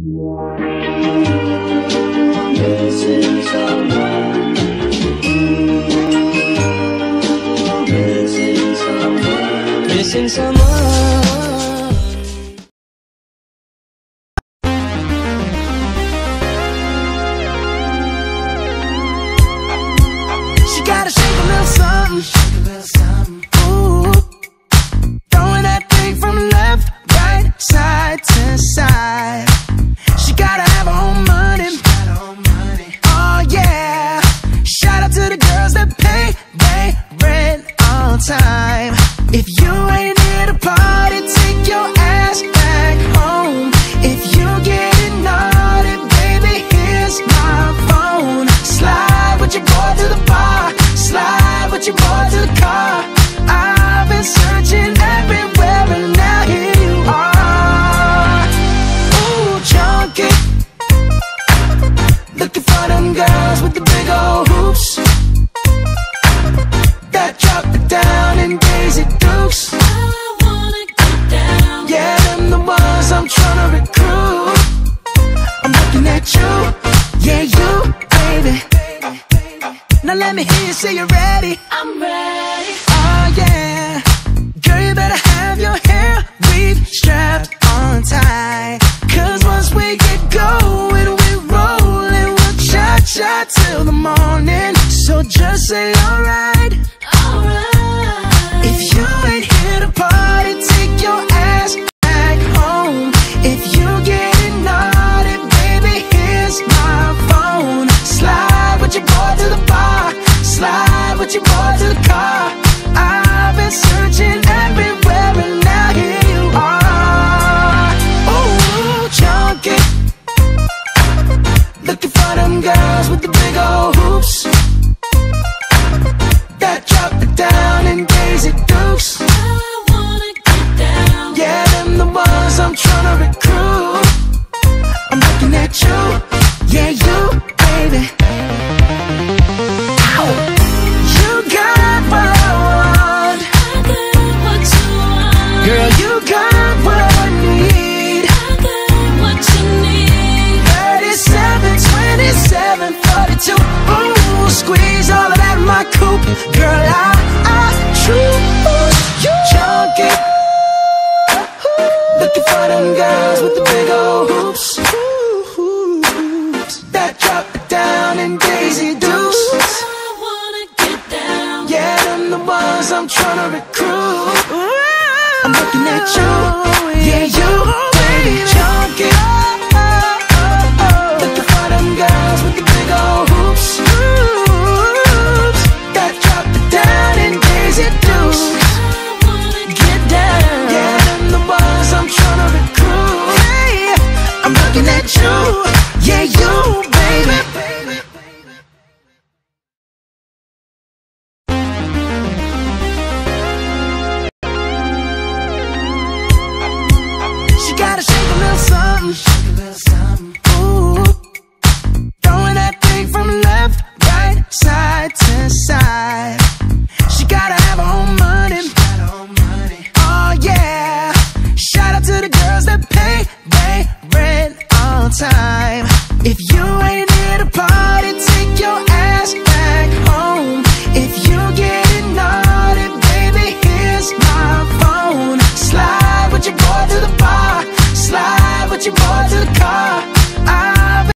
Missing someone. Missing someone. Missing someone. She gotta shake a little something. Ooh, throwing that thing from left, right, side to side. She gotta have her own money. Oh yeah. Shout out to the girls that pay their rent on time. If you ain't here to party, take your ass back home. If you getting naughty, baby, here's my phone. Slide with your boy to the bar. Slide with your boy to the car. I've been searching everywhere and now here you are. Ooh, junkie, looking for them girls with the big old hoops that drop it down in Daisy Dukes. I wanna get down. Yeah, them the ones I'm tryna recruit. I'm looking at you, yeah, you, baby. Now let me hear you say you're ready. I'm ready. Oh yeah. Girl, you better have your hair weave strapped on tight. Cause once we get going, we rollin', we'll cha-cha till the morning. So just say alright. Alright. If you ain't here to party, take your ass back home. If you getting naughty, baby, here's my phone. Slide with your boy to the bar. Slide with your boy to the car. I've been searching everywhere and now here you are. Ooh, junkie, looking for them girls with the big old hoops that drop it down in Daisy Dukes. I wanna get down. Yeah, them the ones I'm tryna recruit. I'm looking at you, yeah, you, baby. Ow. You got what I want. I got what you want. Girl, you got what I need. I got what you need. 37, 27, 42. Ooh, squeeze all of that in my coupe. Girl, I choose you. Junkie, looking for them girls with the big old hoops that drop it down in Daisy Dukes. I wanna get down. Yeah, them the ones I'm tryna recruit. I'm looking at you, yeah, you, baby, junkie. Looking for them girls with the big old hoops that drop it down in Daisy Dukes. I wanna Get down, yeah, them the ones I'm tryna recruit. Hey, I'm looking at you, yeah, you, baby. She gotta shake a little something. Ooh, throwing that thing from left, right, side to side. She gotta have her own money. Oh yeah. Shout out to the girls that pay their rent on time. If you ain't here to party, take your ass back home. If you getting naughty, baby, here's my phone. Slide with your boy to the bar. Slide with your boy to the car.